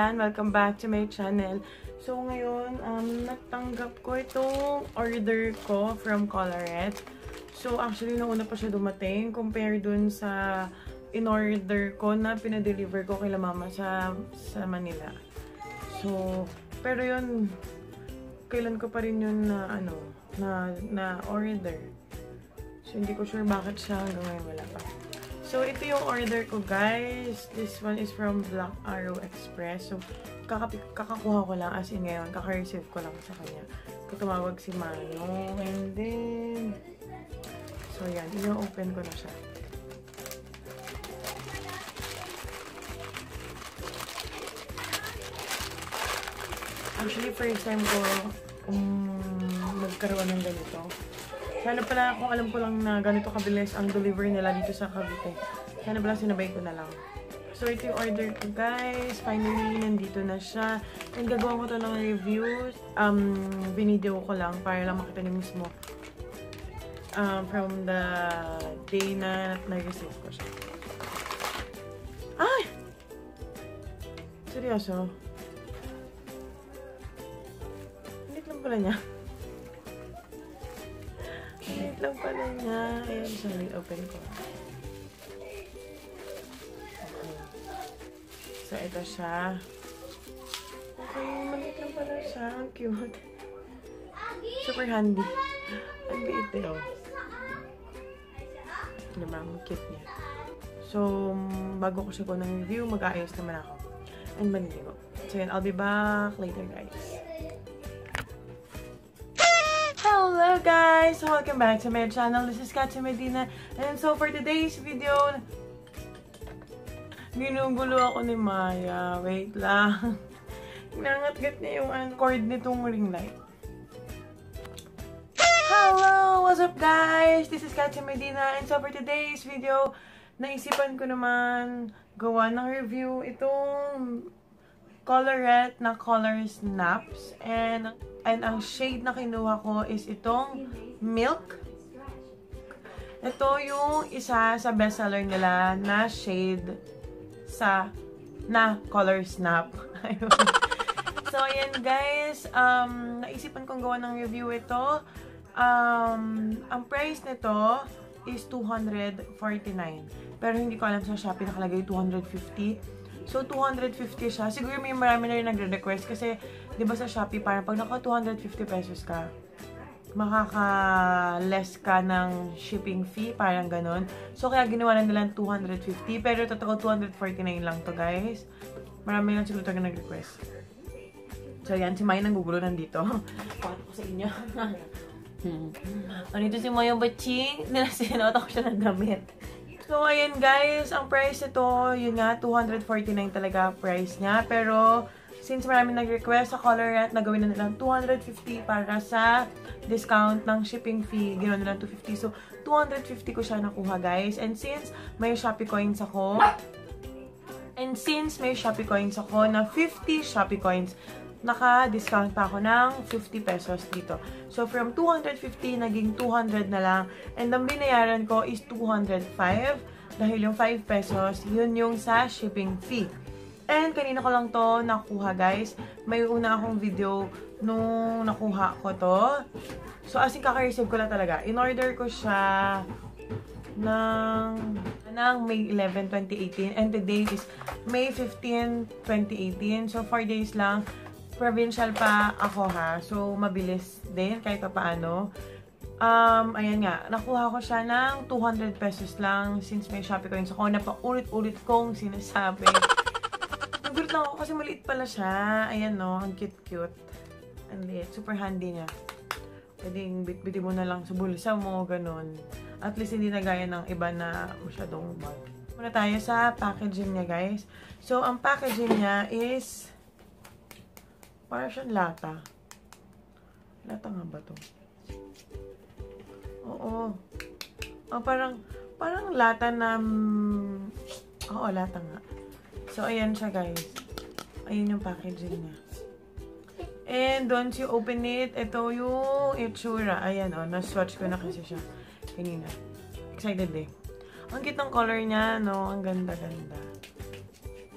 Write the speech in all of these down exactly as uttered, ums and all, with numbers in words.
Ayan, welcome back to my channel. So, ngayon, um, natanggap ko itong order ko from Colorette. So, actually, nauna pa siya dumating compare dun sa in-order ko na pinadeliver ko kay la mama sa, sa Manila. So, pero yun, kailan ko pa rin yun na, ano, na, na order. So, hindi ko sure bakit siya hanggang ngayon wala pa. So, ito yung order ko, guys. This one is from Black Arrow Express. So, kakakuha ko lang as in ngayon. Kaka-receive ko lang sa kanya. Tumawag si Mano. And then, so, yan. I-open ko na siya. Actually, first time ko um, magkaroon ng ganito. Sana pala kung alam ko lang na ganito kabilis ang delivery nila dito sa Cavite. Sana pala sinabay ko na lang. So, ito yung order ko, guys. Finally, nandito na siya. And gagawa ko to ng reviews. Um, binideo ko lang para lang makita niyo mismo. Um, from the day na nag-receive ko siya. Ay! Seryoso? Hindi lang pala niya. Wait lang pala niya. Ayan, sorry. Open ko. Okay. So, ito siya. Okay, maliit lang pala siya. Ang cute. Super handy. Ang liit eh, oh. Diba? Ang cute niya. So, bago ko siya ko ng review, mag-aayos naman ako. And maniligo. So, yun. I'll be back later, guys. Hello guys! Welcome back to my channel. This is Katya Medina. And so for today's video, ginugulo ako ni Maya. Wait lang. Inangat-gat niya yung uh, cord nitong ring light. Hello! What's up guys? This is Katya Medina. And so for today's video, naisipan ko naman gawa ng review itong Colorette na Color Snaps. And And ang shade na kinuha ko is itong Milk. Ito yung isa sa bestseller nila na shade sa na Color Snap. So, ayan guys. Um, naisipan kong gawa ng review ito. Um, ang price nito is two hundred forty-nine. Pero hindi ko alam sa Shopee nakalagay two hundred fifty. So, two hundred fifty siya. Siguro may marami na rin nagre-request kasi, di ba sa Shopee, parang pag naka two hundred fifty pesos ka, makaka-less ka ng shipping fee, parang ganun. So, kaya ginawa na nilang two hundred fifty. Pero totoo, two hundred forty-nine lang to, guys. Marami lang siguro talaga nag-request. So, yan. Si Maya nanggugulo nandito. Pakita ko sa inyo. hmm. Nandito si Maya Baching. Sinota ko siya ng damit. So, ayan guys, ang price ito, yun nga, two hundred forty-nine talaga price niya. Pero, since marami nag-request sa Colorette, nagawin na nilang two hundred fifty para sa discount ng shipping fee. Ginawa nilang two hundred fifty. So, two hundred fifty ko siya nakuha guys. And since may Shopee coins ako, and since may Shopee coins ako na fifty Shopee coins, naka-discount pa ako ng fifty pesos dito. So, from two hundred fifty, naging two hundred na lang. And ang binayaran ko is two hundred five. Dahil yung five pesos, yun yung sa shipping fee. And kanina ko lang to nakuha, guys. May una akong video nung nakuha ko to. So, as in, kaka-receive ko lang talaga. In-order ko siya ng, ng May eleven, twenty eighteen. And today is May fifteen, twenty eighteen. So, four days lang. Provincial pa ako ha. So, mabilis din kahit pa paano. Um, ayan nga. Nakuha ko siya ng two hundred pesos lang since may Shopee coins ako na pa ulit-ulit kong sinasabi. Nagulat lang ako kasi maliit pala siya. Ayan no. Ang cute-cute. Ang liit. Super handy niya. Pwedeng bit-bitin mo na lang sa bulsa mo. Ganun. At least hindi na gaya ng iba na masyadong bag. Muna tayo sa packaging niya guys. So, ang packaging niya is parang siyang lata. Lata nga ba to? Oo. Oh, parang, parang lata na... Oo, lata nga. So, ayan siya, guys. Ayun yung packaging niya. And, once you open it, ito yung itsura. Ayan, oh. Na-swatch ko na kasi siya. Kanina. Excited eh. Ang cute ng color niya, no? Ang ganda-ganda.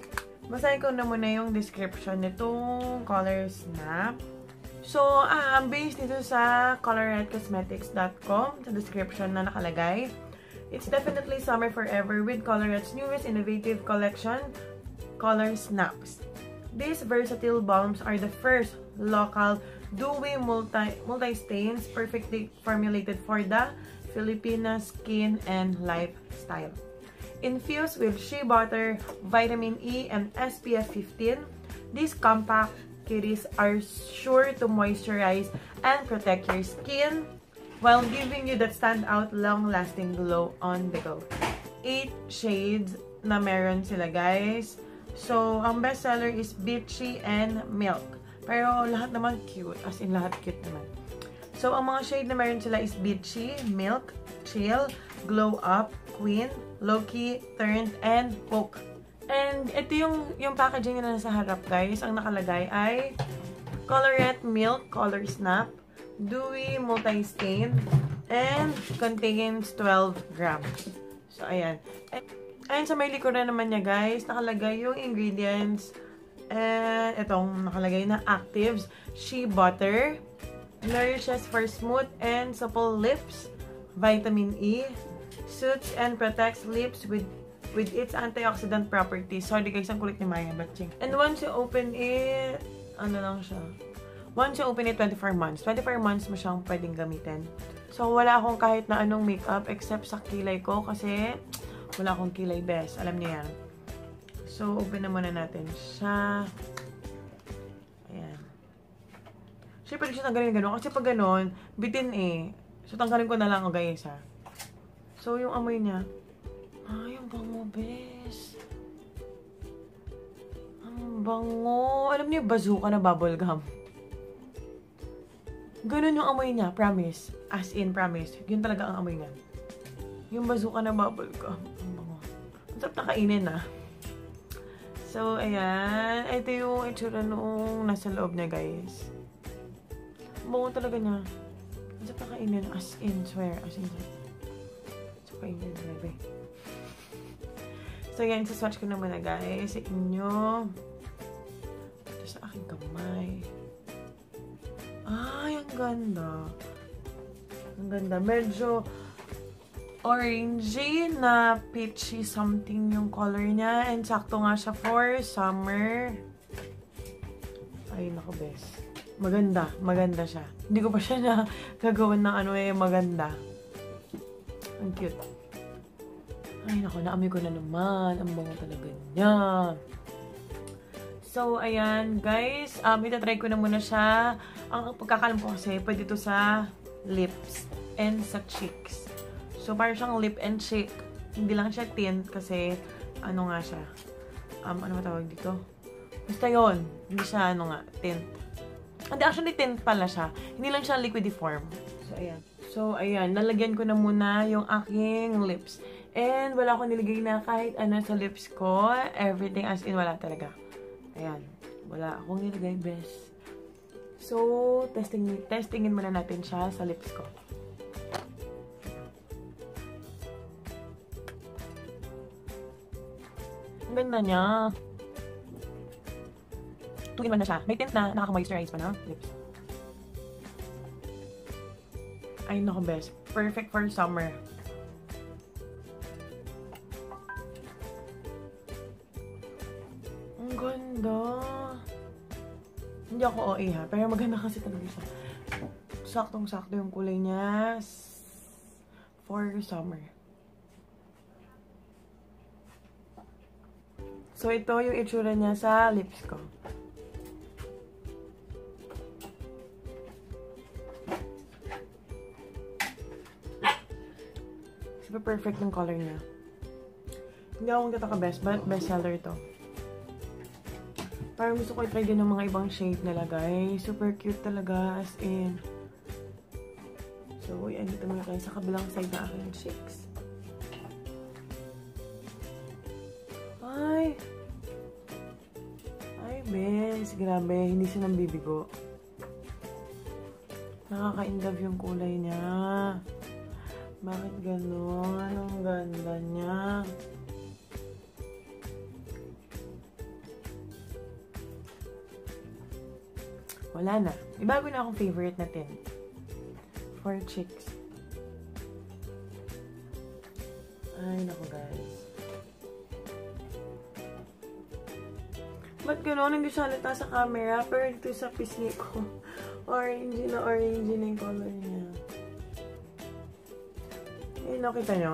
Basahin ko na muna yung description nitong Color Snap. So, um, based dito sa colorette cosmetics dot com, sa description na nakalagay, it's definitely summer forever with Colorette's newest innovative collection, Color Snaps. These versatile balms are the first local dewy multi multi-stains perfectly formulated for the Filipina skin and lifestyle. Infused with shea butter, vitamin E, and S P F fifteen, these compact kitties are sure to moisturize and protect your skin while giving you that standout long-lasting glow on the go. Eight shades na meron sila, guys. So, ang bestseller is Beachy and Milk. Pero lahat naman cute. As in, lahat cute naman. So, ang mga shade na meron sila is Beachy, Milk, Chill, Glow Up, Queen, Low-Key, Turned, and Poke. And ito yung, yung packaging na nasa harap, guys. Ang nakalagay ay Colorette Milk Color Snap, Dewy Multi-Stain, and contains twelve grams. So, ayan. And, ayan, sa may likuran naman niya, guys, nakalagay yung ingredients. And itong nakalagay na actives, shea butter, nourishes for smooth and supple lips, vitamin E, soothes and protects lips with with its antioxidant properties. Sorry guys, ang kulit ni Maya, batching. And once you open it, ano lang siya? Once you open it, twenty-four months. twenty-four months mo siyang pwedeng gamitin. So, wala akong kahit na anong makeup except sa kilay ko kasi wala akong kilay best. Alam niyo yan. So, open na muna natin siya. Ayan. Siyempre, siya tanggalin gano'n. Kasi pag gano'n, bitin eh. So, tanggalin ko na lang, guys, ha. So, yung amoy niya, ay, ang bango, bes. Ang bango. Alam niyo, bazooka na bubblegum. Ganun yung amoy niya, promise. As in, promise. Yun talaga ang amoy niya. Yung bazooka na bubblegum. Ang bango. Ang sarap na kainin, ah. So, ayan. Ito yung itsura nung nasa loob niya, guys. Ang bango talaga niya. Ang sarap na kainin. As in, swear. As in, swear. So, kainin, baby. So, yan. Saswatch ko na muna, guys. Sa inyo. Ito sa aking kamay. Ay, ang ganda. Ang ganda. Medyo orangey na peachy something yung color niya. And sakto nga siya for summer. Ay, naku, bes. Maganda. Maganda siya. Hindi ko pa siya na gagawin ng ano eh. Maganda. Ang cute. Ay, naku, naamoy ko na naman. Ang bango talaga niya. So, ayan, guys. Um, itatry ko na muna siya. Ang pagkakalam ko kasi, pwede ito sa lips and sa cheeks. So, parang siyang lip and cheek. Hindi lang siya tint kasi, ano nga siya. Um, ano matawag dito? Basta yun. Hindi siya, ano nga, tint. Hindi, actually, tint pala siya. Hindi lang siya liquidiform. So, ayan. So, ayan. Nalagyan ko na muna yung aking lips. And, wala akong nilagay na kahit ano sa lips ko. Everything as in, wala talaga. Ayan. Wala akong nilagay, best. So, testing, testingin muna natin siya sa lips ko. Ang ganda niya. Two in one na siya. May tint na nakaka-moisturize pa na lips. Ay, naku, best. Perfect for summer. Ang ganda. Hindi ako O A ha, pero maganda kasi talaga siya. Saktong-sakto yung kulay niya for summer. So, ito yung itsura niya sa lips ko. Super perfect yung color niya. Hindi akong tataka best, but bestseller ito. Parang gusto ko i-try din ng mga ibang shade nila, guys. Super cute talaga, as in. So, yan, dito muna kayo sa kabilang side na aking cheeks. Ay! Ay, bes. Grabe, hindi siya nang bibigo. Nakaka-inlove yung kulay niya. Bakit gano'n? Ang ganda niya. wala na. May bago na akong favorite na tint. For chicks. Ay, naku guys. Ba't gano'n? Hindi siya halata sa camera, pero ito sa pisngi ko. Orange na orange na yung color niya. Ayun, nakita nyo?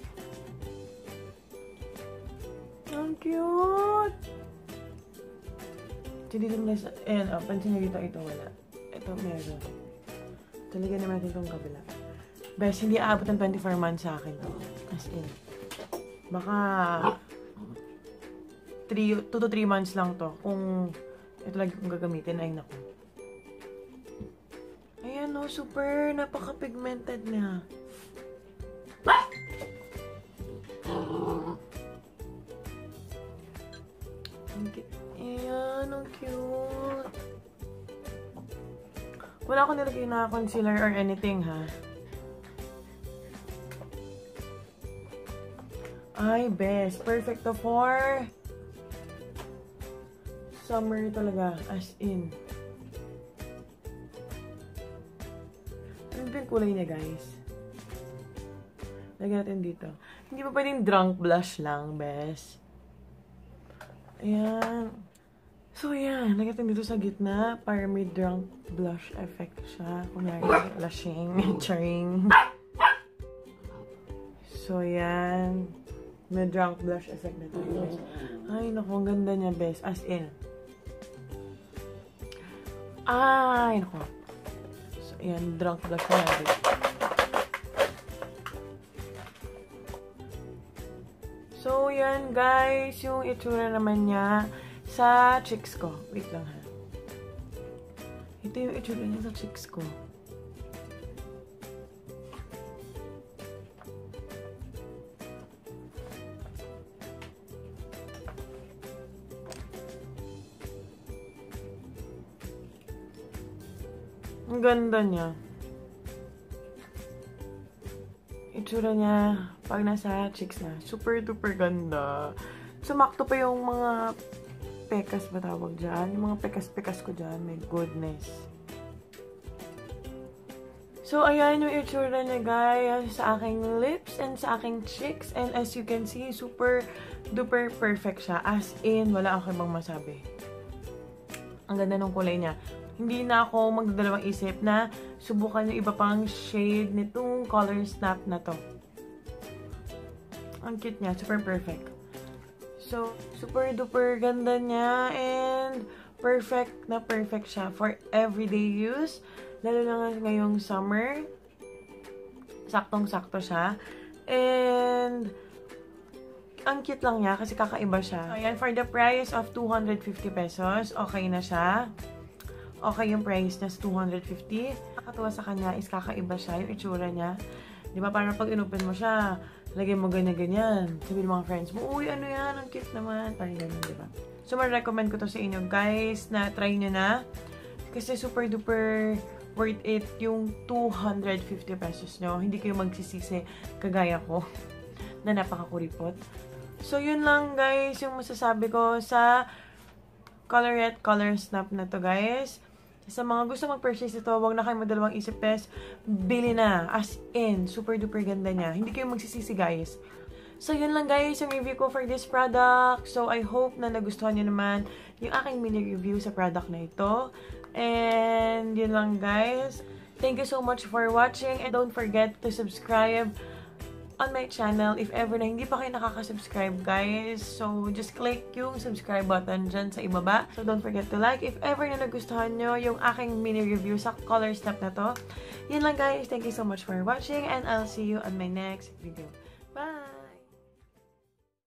Ang cute! Tinitin na sa... Ayan, oh, pansin nyo dito, ito wala. Ito meron. Talaga naman natin itong kabila. Bes, hindi aabot ng twenty-four months sa akin to. As in. Baka... two to three months lang to. Kung ito lagi kong gagamitin, ay naku. Ayan o, super napaka-pigmented niya. Ayan, ang cute. Wala akong nilagay na concealer or anything, ha? Ay, best. Perfect to for summer talaga. As in. Ano ba yung kulay niya, guys? Lagyan natin dito. Hindi pa pwedeng drunk blush lang, best. Ayan. So, yan. Lagyan natin dito sa gitna para may drunk blush effect siya. Kunyari, blushing, charing. So, yan. May drunk blush effect na tayo. Ay, naku, ang ganda niya, best. As in. Ay, naku. So, yan. Drunk blush na natin. So, yan, guys. Yung itsura naman niya sa cheeks ko. Wait lang, ha. Ito yung itsura niya sa cheeks ko. Ang ganda niya. Itsura niya pag nasa cheeks na. Super duper ganda. Sumakto pa yung mga pekas ba tawag dyan? Yung mga pekas-pekas ko dyan. My goodness. So, ayan yung itsura niya, guys. Sa aking lips and sa aking cheeks. And as you can see, super duper perfect siya. As in, wala akong ibang masabi. Ang ganda ng kulay niya. Hindi na ako magdadalawang isip na subukan yung iba pang shade nitong color snap na to. Ang cute niya. Super perfect. So, super duper ganda niya and perfect na perfect siya for everyday use. Lalo na ngayong summer. Saktong-sakto siya. And ang cute lang niya kasi kakaiba siya. So, ayan, for the price of two hundred fifty pesos, okay na siya. Okay yung price niya sa two hundred fifty. Nakakatuwa sa kanya is kakaiba siya, yung itsura niya. Di ba, parang pag inopen mo siya, lagay mo ganyan-ganyan. Sabi ng mga friends mo, uy, ano yan? Ang cute naman. Parang ganyan, di ba? So, ma-recommend ko to sa inyo, guys, na try nyo na. Kasi super duper worth it yung two hundred fifty pesos nyo. Hindi kayo magsisisi kagaya ko na napakakuripot. So, yun lang, guys, yung masasabi ko sa Colorette Color Snap na to, guys. Sa mga gusto mag-purchase ito, huwag na kayo madalawang isip, test. Bili na. As in, super duper ganda niya. Hindi kayo magsisisi, guys. So, yun lang, guys, yung review ko for this product. So, I hope na nagustuhan nyo naman yung aking mini review sa product na ito. And, yun lang, guys. Thank you so much for watching. And don't forget to subscribe on my channel if ever na hindi pa kayo nakaka-subscribe, guys. So, just click yung subscribe button dyan sa ibaba. So, don't forget to like if ever na nagustuhan nyo yung aking mini review sa color snap na to. Yun lang, guys. Thank you so much for watching and I'll see you on my next video.